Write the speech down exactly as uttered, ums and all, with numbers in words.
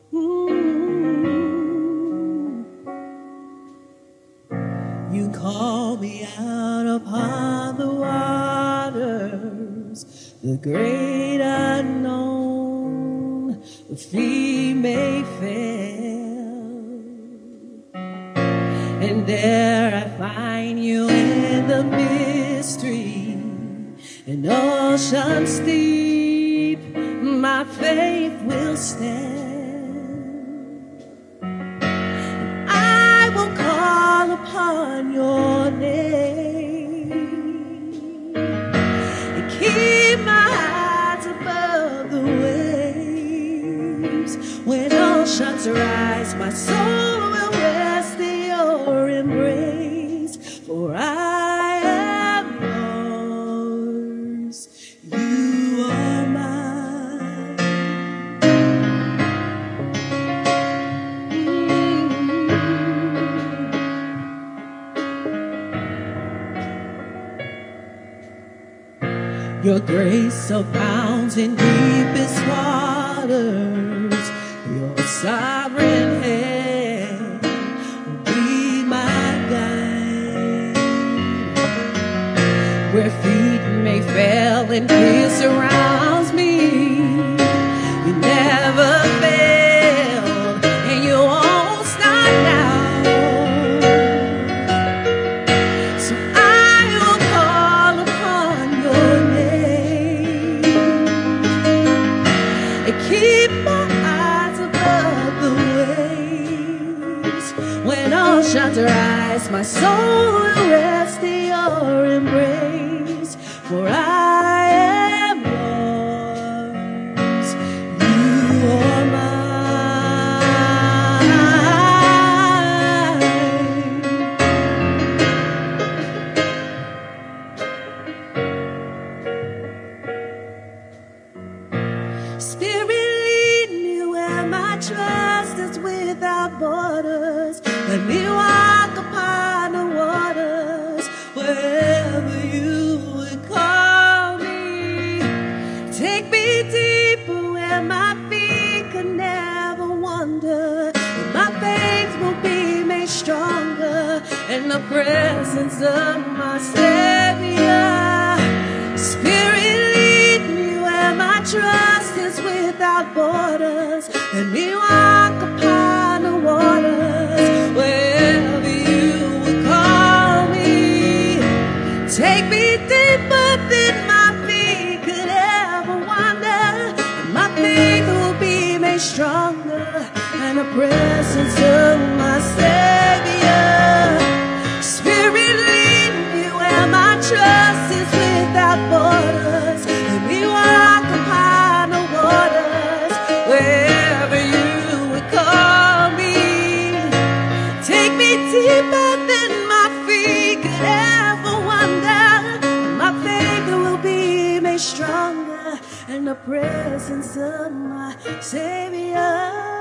Mm. You call me out upon the waters, the great unknown. The feet may fail, and there I find you in the mystery, an ocean steep. My faith will stand, and I will call upon your name and keep my eyes above the waves. When oceans rise, my soul will rest in your embrace, for I am yours. You are mine. Mm. Your grace abounds in deepest waters. Your sovereign hand will be my guide. Where feet may fail and fear surrounds me, you never failed and you won't stop now. So I will call upon your name and keep my eyes above the waves. When oceans rise, my soul will rest in your embrace, for I am yours. You are mine. Spirit, lead me where my trust is without borders. Let me walk upon the waters wherever you would call me. Take me deeper where my feet could never wander, and my faith will be made stronger in the presence of my Savior. Spirit, lead me where my trust is without borders. Let me walk upon the waters wherever you would call me. Take me deeper than my feet could ever wander, and my faith will be made stronger in the presence of my Savior. Spirit, lead me where my trust is without borders. Let me walk upon the waters wherever you would call me. Take me deeper than my feet could ever wander, and my faith will be made stronger in the presence of my Savior.